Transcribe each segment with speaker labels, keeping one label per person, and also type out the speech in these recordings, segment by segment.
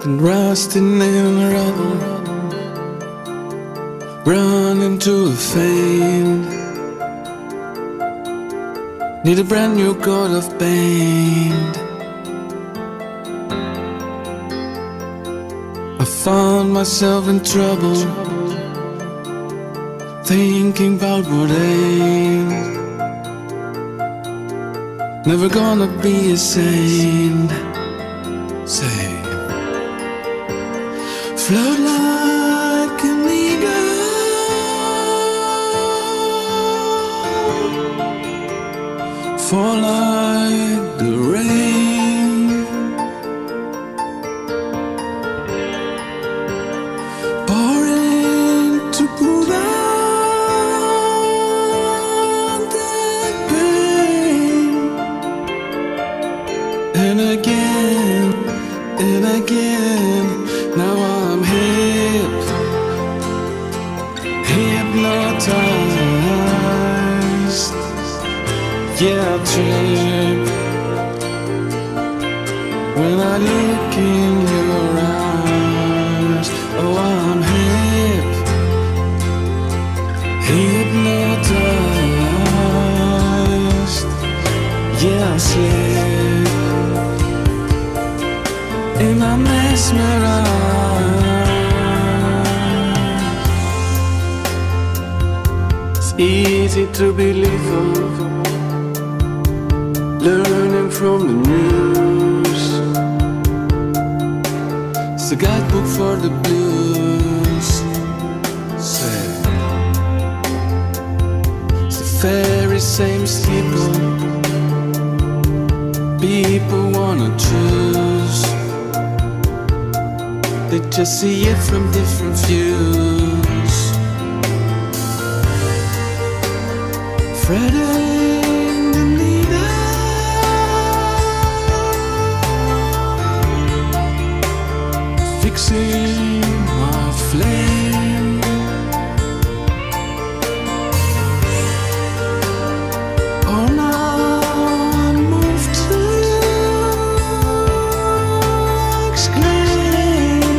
Speaker 1: and rusting in rubble, running to a faint. Need a brand new coat of paint. I found myself in trouble, thinking about what ain't. Never gonna be a saint. Say, float like an eagle, fall like the rain, pouring to pull out that pain. And again, and again, now I'm hypnotized. Yeah, I trip when I look in your eyes. Oh, I'm hypnotized. Yeah, I slip and I'm mesmerized. It's easy to be lethal, learning from the news. It's a guidebook for the blues. Say, it's the very same people people wanna choose. They just see it from different views. Fretting the needle, fixing my flame. Oh, now I'm moved to exclaim.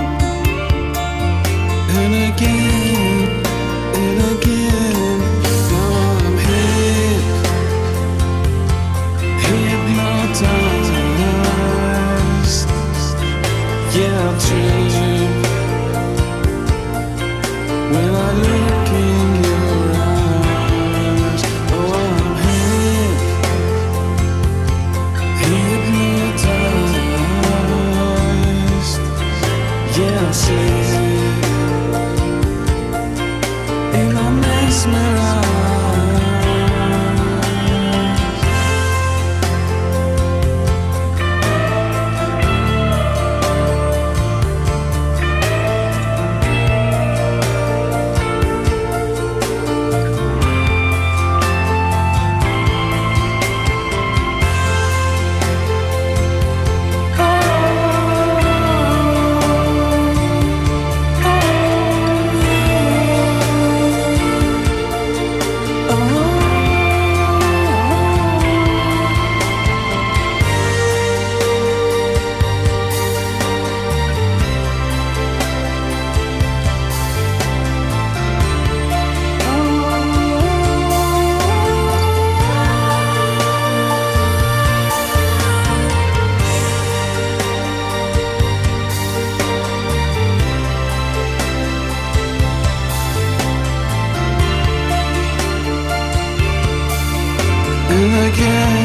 Speaker 1: And again, and again, now I'm hypnotized. Yeah, I trip when I look in your eyes. Oh, I'm hypnotized. Yeah, I slip and I'm mesmerized. And again,